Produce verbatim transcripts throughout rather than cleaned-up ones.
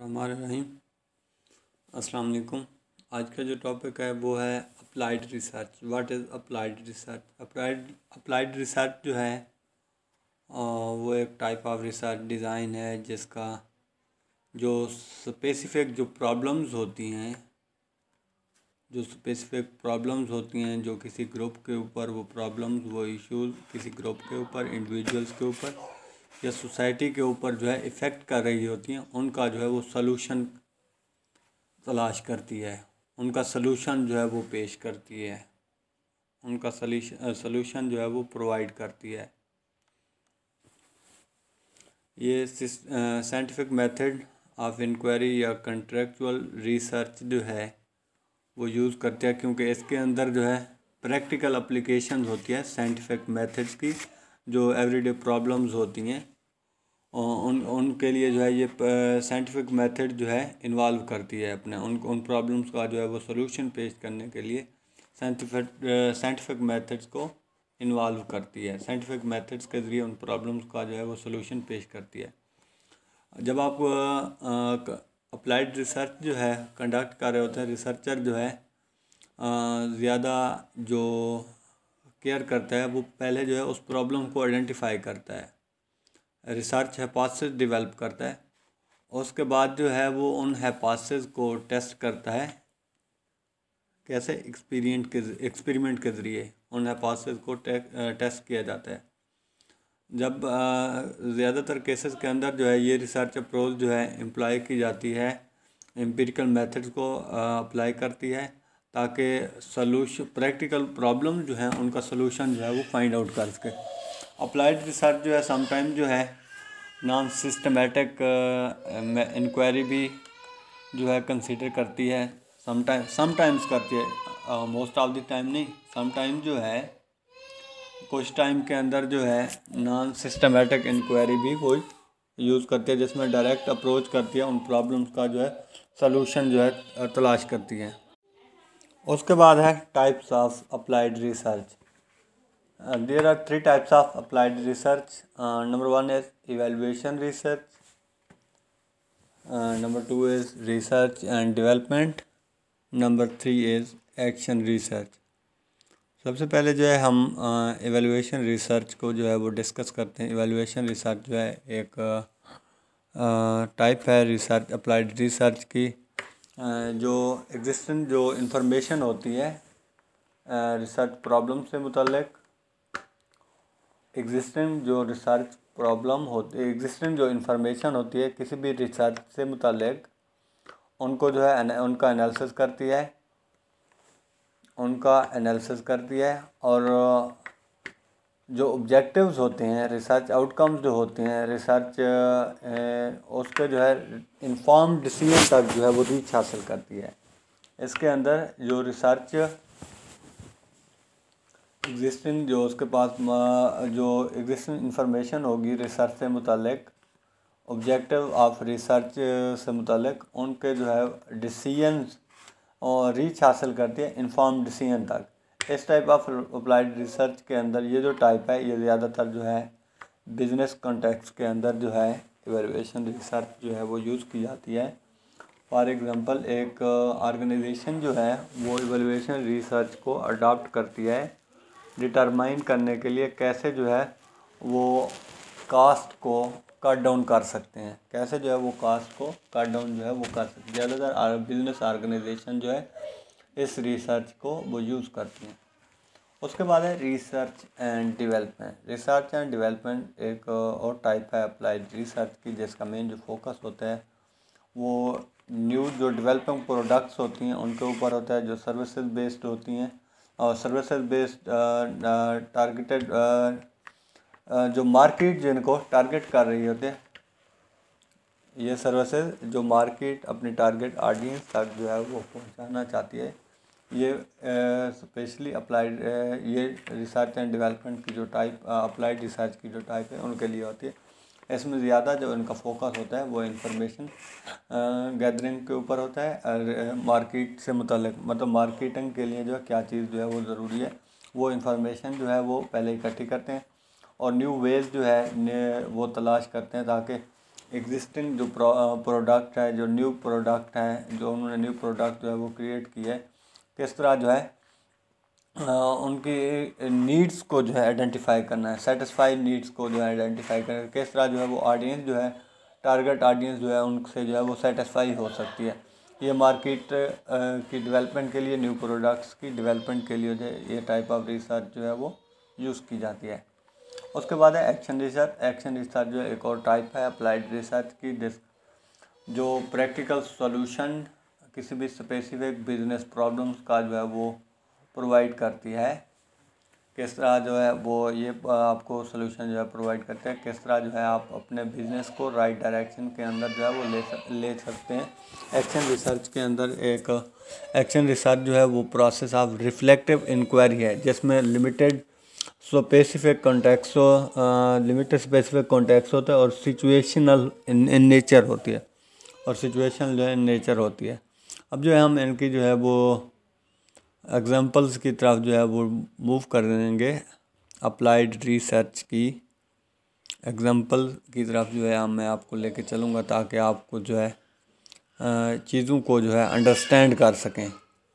बिस्मिल्लाहिर्रहमानिर्रहीम। अस्सलाम वालेकुम। आज का जो टॉपिक है वो है applied research. What is applied research? Applied applied research जो है आ, वो एक टाइप ऑफ रिसर्च डिज़ाइन है जिसका जो स्पेसिफिक जो प्रॉब्लम्स होती हैं जो स्पेसिफिक प्रॉब्लम्स होती हैं जो किसी ग्रुप के ऊपर वो प्रॉब्लम्स वो इश्यूज किसी ग्रुप के ऊपर, इंडिविजुअल्स के ऊपर या सोसाइटी के ऊपर जो है इफ़ेक्ट कर रही होती हैं, उनका जो है वो सलूशन तलाश करती है, उनका सलूशन जो है वो पेश करती है, उनका सलूशन जो है वो प्रोवाइड करती है। ये साइंटिफिक मेथड ऑफ इंक्वायरी या कंट्रेक्चुअल रिसर्च जो है वो यूज़ करते हैं, क्योंकि इसके अंदर जो है प्रैक्टिकल एप्लीकेशन होती है साइंटिफिक मेथड्स की, जो एवरीडे प्रॉब्लम्स होती हैं उन उनके लिए जो है ये साइंटिफिक मेथड जो है इन्वॉल्व करती है अपने उन उन प्रॉब्लम्स का जो है वो सॉल्यूशन पेश करने के लिए साइंटिफिक साइंटिफिक मेथड्स को इन्वॉल्व करती है। साइंटिफिक मेथड्स के ज़रिए उन प्रॉब्लम्स का जो है वो सॉल्यूशन पेश करती है। जब आप अप्लाइड रिसर्च जो है कंडक्ट कर रहे होते हैं, रिसर्चर जो है ज़्यादा जो केयर करता है वो पहले जो है उस प्रॉब्लम को आइडेंटिफाई करता है, रिसर्च हाइपोथेसिस डेवलप करता है, उसके बाद जो है वो उन हाइपोथेसिस को टेस्ट करता है। कैसे? एक्सपीरियंट के एक्सपेरिमेंट के ज़रिए उन हाइपोथेसिस को टे, टेस्ट किया जाता है। जब ज़्यादातर केसेस के अंदर जो है ये रिसर्च अप्रोच जो है एम्प्लॉय की जाती है, एम्पिरिकल मेथड्स को अप्लाई करती है ताकि सलूशन प्रैक्टिकल प्रॉब्लम जो है उनका सलूशन जो है वो फाइंड आउट कर सके। अप्लाइड रिसर्च जो है समटाइम जो है नॉन सिस्टमेटिक इंक्वायरी भी जो है कंसीडर करती है, समटाइम समटाइम्स करती है, मोस्ट ऑफ द टाइम नहीं। समटाइम जो है कुछ टाइम के अंदर जो है नॉन सिस्टमेटिक इंक्वायरी भी वो यूज़ करती है, जिसमें डायरेक्ट अप्रोच करती है, उन प्रॉब्लम्स का जो है सलूशन जो है तलाश करती है। उसके बाद है types of applied research. There are three types of applied research. Number one is evaluation research, number two is research and development, number three is action research. सबसे पहले जो है हम इवेल्युएशन रिसर्च को जो है वो डिस्कस करते हैं। इवेल्युएशन रिसर्च जो है एक टाइप है रिसर्च अप्लाइड रिसर्च की, uh, जो एग्जिस्टेंट जो इंफॉर्मेशन होती है रिसर्च uh, प्रॉब्लम से मुतल्लिक, एग्जिस्टेंट जो रिसर्च प्रॉब्लम होती है एग्जिस्टेंट जो इंफॉर्मेशन होती है किसी भी रिसर्च से मुतल्लिक, उनको जो है उनका एनालिसिस करती है उनका एनालिसिस करती है और जो ऑब्जेक्टिव्स होते हैं, रिसर्च आउटकम्स जो होते हैं रिसर्च उसके जो है इन्फॉर्म्ड डिसीजन तक जो है वो रीच हासिल करती है। इसके अंदर जो रिसर्च एग्जिस्टिंग जो उसके पास जो एग्जिस्टिंग इंफॉर्मेशन होगी रिसर्च से मुतालिक, ऑब्जेक्टिव ऑफ रिसर्च से मुतालिक, उनके जो है डिसीजंस और रीच हासिल करती है इन्फॉर्म डिसीजन तक। इस टाइप ऑफ अप्लाइड रिसर्च के अंदर ये जो टाइप है ये ज़्यादातर जो है बिजनेस कॉन्टेक्स्ट के अंदर जो है इवैल्यूएशन रिसर्च जो है वो यूज़ की जाती है। फॉर एग्जांपल एक ऑर्गेनाइजेशन जो है वो इवैल्यूएशन रिसर्च को अडॉप्ट करती है डिटरमाइन करने के लिए कैसे जो है वो कास्ट को कट डाउन कर सकते हैं, कैसे जो है वो कास्ट को कट डाउन जो है वो कर सकते हैं। ज़्यादातर बिजनेस ऑर्गेनाइजेशन जो है इस रिसर्च को वो यूज़ करती हैं। उसके बाद है research and development. Research and development एक और टाइप है अप्लाइड रिसर्च की, जिसका मेन जो फोकस होता है वो न्यू जो डेवलपिंग प्रोडक्ट्स होती हैं उनके ऊपर होता है, जो सर्विसेज बेस्ड होती हैं और सर्विसेज बेस्ड टारगेटेड जो मार्केट जिनको टारगेट कर रही होती है, ये सर्विसेज जो मार्केट अपनी टारगेट ऑडियंस तक जो है वो पहुंचाना चाहती है, ये स्पेशली अप्लाइड ये रिसर्च एंड डेवलपमेंट की जो टाइप अप्लाइड रिसर्च की जो टाइप है उनके लिए होती है। इसमें ज़्यादा जो इनका फोकस होता है वो इंफॉर्मेशन गैदरिंग के ऊपर होता है और मार्केट से मुतल्लिक, मतलब मार्केटिंग के लिए जो है क्या चीज़ जो है वो ज़रूरी है वो इंफॉर्मेशन जो है वो पहले इकट्ठी करते हैं और न्यू वेज जो है वो तलाश करते हैं ताकि एग्जिस्टिंग जो प्रोडक्ट है, जो न्यू प्रोडक्ट है, जो उन्होंने न्यू प्रोडक्ट जो है वो क्रिएट किया है, किस तरह जो है आ, उनकी नीड्स को जो है आइडेंटिफाई करना है, सेटिस्फाई नीड्स को जो है आइडेंटिफाई करना है, किस तरह जो है वो ऑडियंस जो है, टारगेट ऑडियंस जो है उनसे जो है वो सेटिस्फाई हो सकती है। ये मार्केट की डेवलपमेंट के लिए, न्यू प्रोडक्ट्स की डेवलपमेंट के लिए जो है ये टाइप ऑफ रिसर्च जो है वो यूज़ की जाती है। उसके बाद है एक्शन रिसर्च। एक्शन रिसर्च जो है एक और टाइप है अप्लाइड रिसर्च की, जिस जो प्रैक्टिकल सॉल्यूशन किसी भी स्पेसिफिक बिजनेस प्रॉब्लम्स का जो है वो प्रोवाइड करती है। किस तरह जो है वो ये आपको सोल्यूशन जो है प्रोवाइड करते हैं, किस तरह जो है आप अपने बिजनेस को राइट डायरेक्शन के अंदर जो है वो ले सक, ले सकते हैं। एक्शन रिसर्च के अंदर एक एक्शन रिसर्च जो है वो प्रोसेस ऑफ रिफ्लेक्टिव इंक्वायरी है, जिसमें limited specific context limited specific context होता है और सिचुएशनल इन इन नेचर होती है, और सिचुएशनल जो है इन नेचर होती है। अब जो है हम इनकी जो है वो एग्जांपल्स की तरफ जो है वो मूव कर देंगे। अप्लाइड रिसर्च की एग्जांपल की तरफ जो है मैं आपको लेके चलूँगा, ताकि आपको जो है चीज़ों को जो है अंडरस्टैंड कर सकें।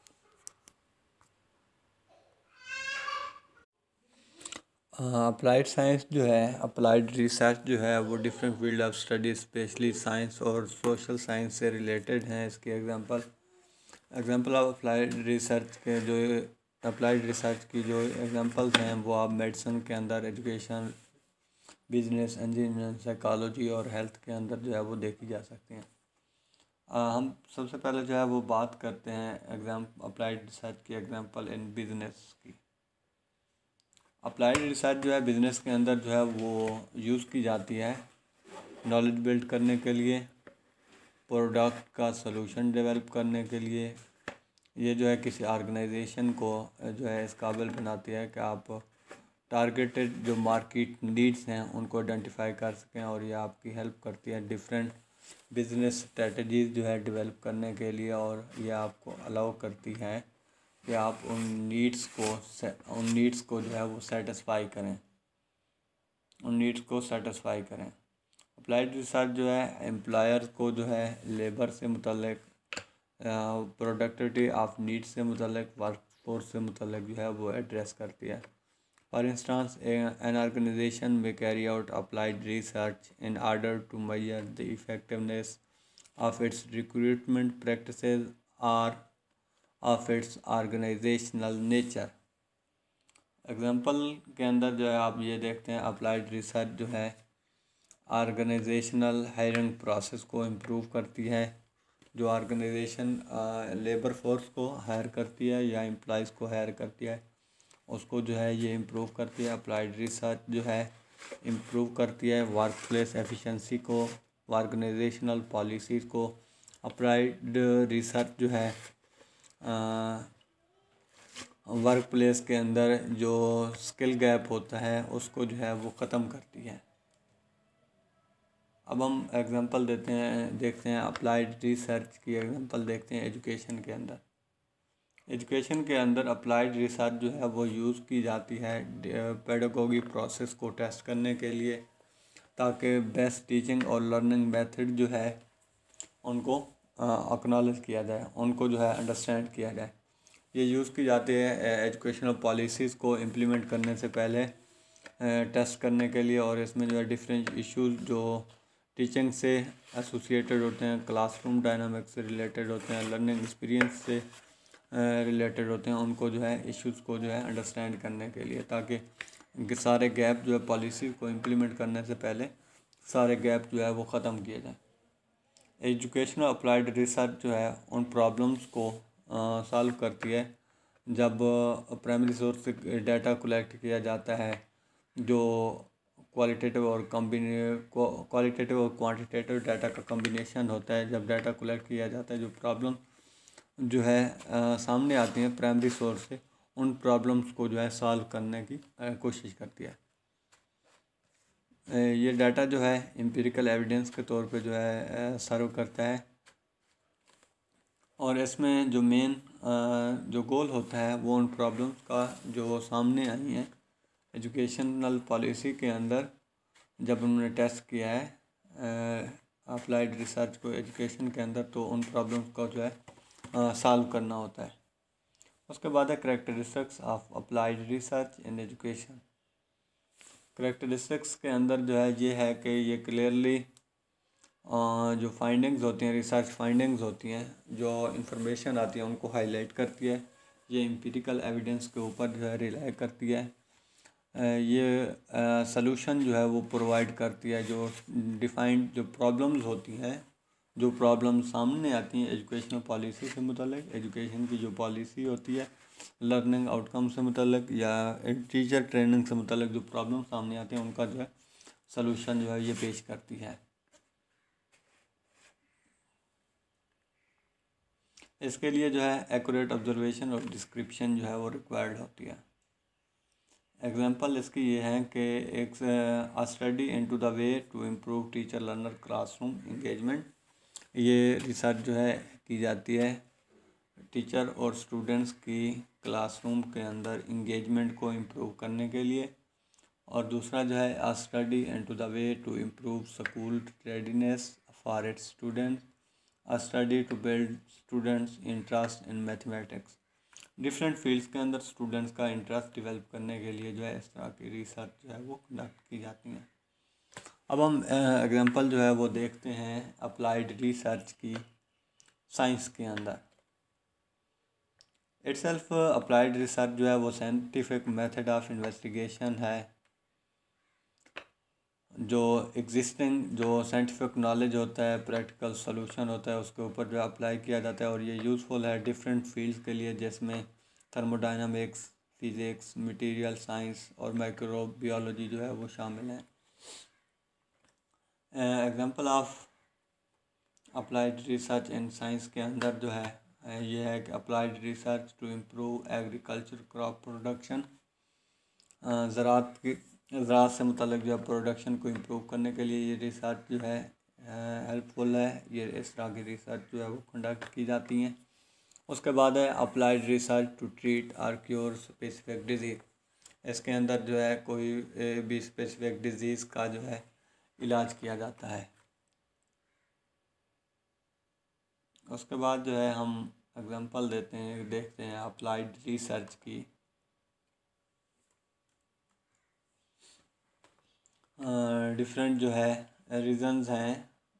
अप्लाइड साइंस जो है, अप्लाइड रिसर्च जो है वो different field of study, specially science और सोशल साइंस से रिलेटेड हैं। इसकी example example of applied research के जो अप्लाइड रिसर्च की जो एग्जांपल्स हैं वो आप मेडिसिन के अंदर, एजुकेशन, बिजनेस, इंजीनियरिंग, साइकोलॉजी और हेल्थ के अंदर जो है वो देखी जा सकती हैं। आ, हम सबसे पहले जो है वो बात करते हैं एग्जाम अप्लाइड रिसर्च की एग्जांपल इन बिजनेस की। अप्लाइड रिसर्च जो है बिज़नेस के अंदर जो है वो यूज़ की जाती है नॉलेज बिल्ड करने के लिए, प्रोडक्ट का सलूशन डेवलप करने के लिए। ये जो है किसी ऑर्गेनाइजेशन को जो है इस काबिल बनाती है कि आप टारगेटेड जो मार्केट नीड्स हैं उनको आइडेंटिफाई कर सकें, और ये आपकी हेल्प करती है डिफरेंट बिजनेस स्ट्रेटजीज जो है डेवलप करने के लिए, और ये आपको अलाउ करती है कि आप उन नीड्स को उन नीड्स को जो है वो सेटिस्फाई करें उन नीड्स को सेटिस्फाई करें। अप्लाइड रिसर्च जो है एम्प्लॉयर को जो है लेबर से मुतल्लिक, प्रोडक्टिविटी ऑफ नीड्स से मुतल्लिक, वर्कफोर्स से मुतल्लिक जो है वो एड्रेस करती है। फॉर इंस्टेंस एन ऑर्गेनाइजेशन में carry out applied research in order to measure the effectiveness of its recruitment practices or of its organizational nature. Example के अंदर जो है आप ये देखते हैं अप्लाइड रिसर्च जो है ऑर्गेनाइजेशनल हायरिंग प्रोसेस को इम्प्रूव करती है। जो ऑर्गेनाइजेशन लेबर फोर्स को हायर करती है या एम्प्लॉइज़ को हायर करती है उसको जो है ये इम्प्रूव करती है। अप्लाइड रिसर्च जो है इम्प्रूव करती है वर्क प्लेस एफिशिएंसी को, ऑर्गेनाइजेशनल पॉलिसीज़ को। अप्लाइड रिसर्च जो है वर्क प्लेस के अंदर जो स्किल गैप होता है उसको जो है वो ख़त्म करती है। अब हम एग्जांपल देते हैं देखते हैं अप्लाइड रिसर्च की एग्जांपल देखते हैं एजुकेशन के अंदर। एजुकेशन के अंदर अप्लाइड रिसर्च जो है वो यूज़ की जाती है पेडागोगी प्रोसेस को टेस्ट करने के लिए, ताकि बेस्ट टीचिंग और लर्निंग मेथड जो है उनको एक्नॉलेज किया जाए, उनको जो है अंडरस्टैंड किया जाए। ये यूज़ की जाती है एजुकेशनल पॉलिसीज़ को इम्प्लीमेंट करने से पहले टेस्ट करने के लिए, और इसमें जो है डिफरेंट इश्यूज जो टीचिंग से एसोसिएटेड होते हैं, क्लासरूम डायनामिक्स से रिलेटेड होते हैं, लर्निंग एक्सपीरियंस से रिलेटेड होते हैं, उनको जो है इश्यूज़ को जो है अंडरस्टैंड करने के लिए, ताकि इनके सारे गैप जो है पॉलिसी को इम्प्लीमेंट करने से पहले सारे गैप जो है वो ख़त्म किए जाए। एजुकेशनल अप्लाइड रिसर्च जो है उन प्रॉब्लम्स को सॉल्व करती है जब प्राइमरी सोर्स से डाटा कलेक्ट किया जाता है, जो क्वालिटेटिव और कम्बिने क्वालिटेटिव और क्वांटिटेटिव डाटा का कम्बिनेशन होता है। जब डाटा कलेक्ट किया जाता है, जो प्रॉब्लम जो है आ, सामने आती हैं प्राइमरी सोर्स से, उन प्रॉब्लम्स को जो है सॉल्व करने की आ, कोशिश करती है। ये डाटा जो है एम्पिरिकल एविडेंस के तौर पे जो है सर्व करता है, और इसमें जो मेन जो गोल होता है वो उन प्रॉब्लम्स का जो सामने आई हैं एजुकेशनल पॉलिसी के अंदर, जब उन्होंने टेस्ट किया है अप्लाइड रिसर्च को एजुकेशन के अंदर, तो उन प्रॉब्लम्स को जो है सॉल्व करना होता है। उसके बाद है characteristics of applied research in education. Characteristics के अंदर जो है ये है कि ये क्लियरली जो फाइंडिंग्स होती हैं, रिसर्च फाइंडिंग्स होती हैं, जो इंफॉर्मेशन आती है उनको हाईलाइट करती है। ये एम्पिरिकल एविडेंस के ऊपर जो है रिलाई करती है। ये सलूशन जो है वो प्रोवाइड करती है। जो डिफाइंड जो प्रॉब्लम्स होती हैं, जो प्रॉब्लम सामने आती हैं एजुकेशनल पॉलिसी से मुतल्लिक, एजुकेशन की जो पॉलिसी होती है लर्निंग आउटकम से मुतल्लिक या टीचर ट्रेनिंग से मुतल्लिक जो प्रॉब्लम सामने आती हैं उनका जो है सलूशन जो है ये पेश करती है। इसके लिए जो है एक्यूरेट ऑब्जर्वेशन और डिस्क्रिप्शन जो है वो रिक्वायर्ड होती है। एग्जांपल इसकी ये है कि एक a study into the way to improve teacher learner classroom engagement. ये रिसर्च जो है की जाती है टीचर और स्टूडेंट्स की क्लासरूम के अंदर इंगेजमेंट को इम्प्रूव करने के लिए। और दूसरा जो है a study into the way to improve school readiness for its students, a study to build students interest in mathematics. Different fields के अंदर स्टूडेंट्स का इंटरेस्ट डेवलप करने के लिए जो है इस तरह की रिसर्च जो है वो कंडक्ट की जाती हैं। अब हम एग्जांपल जो है वो देखते हैं अप्लाइड रिसर्च की साइंस के अंदर। इटसेल्फ अप्लाइड रिसर्च जो है वो साइंटिफिक मेथड ऑफ इन्वेस्टिगेशन है, जो एग्जिस्टिंग जो साइंटिफिक नॉलेज होता है, प्रैक्टिकल सॉल्यूशन होता है, उसके ऊपर जो अप्लाई किया जाता है। और ये यूज़फुल है डिफरेंट फील्ड्स के लिए, जिसमें थर्मोडायनामिक्स, फिज़िक्स, मटेरियल साइंस और माइक्रोबायोलॉजी जो है वो शामिल हैं। Example of applied research in science के अंदर जो है ये है कि applied research to improve agriculture crop production. ज़राअत की ज़राअत से मुतल्लिक जो है प्रोडक्शन को इम्प्रूव करने के लिए ये रिसर्च जो है हेल्पफुल है। ये इस तरह की रिसर्च जो है वो कंडक्ट की जाती हैं। उसके बाद है अप्लाइड रिसर्च टू ट्रीट और क्योर स्पेसिफिक डिजीज़। इसके अंदर जो है कोई भी स्पेसिफिक डिजीज़ का जो है इलाज किया जाता है। उसके बाद जो है हम एग्जांपल देते हैं देखते हैं अप्लाइड रिसर्च की। डिफरेंट जो है रीजंस हैं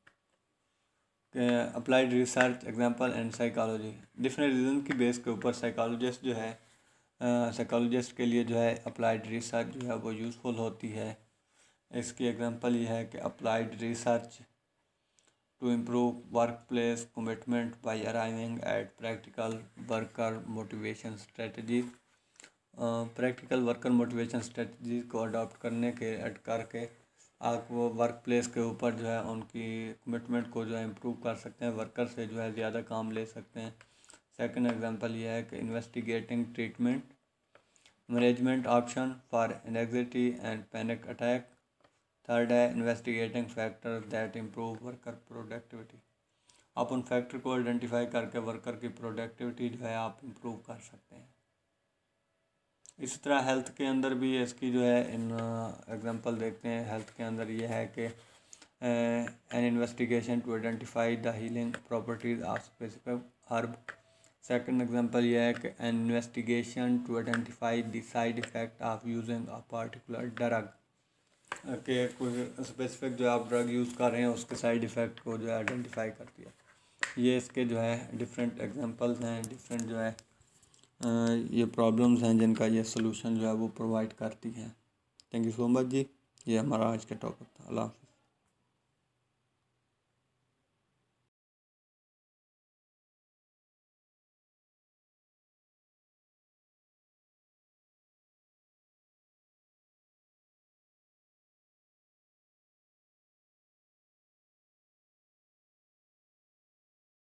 applied research example and psychology. Different reason की बेस के ऊपर साइकोलॉजिस्ट जो है साइकोलॉजिस्ट uh, के लिए जो है अप्लाइड रिसर्च जो है वो यूज़फुल होती है। इसकी एग्जांपल ये है कि applied research to improve work place commitment by arriving at practical worker motivation strategies. Practical worker motivation strategy को अडॉप्ट करने के करके आप वो वर्क प्लेस के ऊपर जो है उनकी कमिटमेंट को जो है इम्प्रूव कर सकते हैं, वर्कर से जो है ज़्यादा काम ले सकते हैं। सेकंड एग्जांपल ये है कि investigating treatment management option for anxiety and panic attack. Third है investigating factor that improve worker productivity. आप उन फैक्टर को आइडेंटिफाई करके वर्कर की प्रोडक्टिविटी जो है आप इम्प्रूव कर सकते हैं। इसी तरह हेल्थ के अंदर भी इसकी जो है इन एग्जांपल देखते हैं। हेल्थ के अंदर ये है कि an investigation to identify the healing properties of specific herb. Second example ये है कि an investigation to identify the side effect of using a particular drug. कि कोई स्पेसिफिक जो आप ड्रग यूज़ कर रहे हैं उसके साइड इफ़ेक्ट को जो है आइडेंटिफाई करती है। ये इसके जो है डिफरेंट एग्जांपल्स हैं, डिफरेंट जो है ये प्रॉब्लम्स हैं जिनका ये सलूशन जो है वो प्रोवाइड करती हैं। Thank you so much ji. ये हमारा आज का टॉपिक था। अल्लाह।